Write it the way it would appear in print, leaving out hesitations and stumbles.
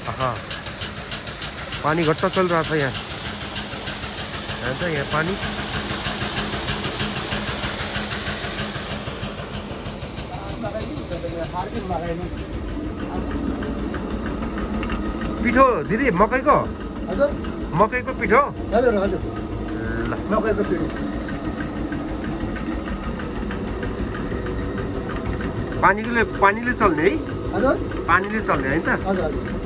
हाँ, पानी घट्टा चल रहा था यहाँ। यहाँ पानी पिठो दिदी मकैको हजुर मकैको पिठो हजुर हजुर ल मकैको पिठो पानीले चल्ने है हजुर पानीले चल्ने है त हजुर हजुर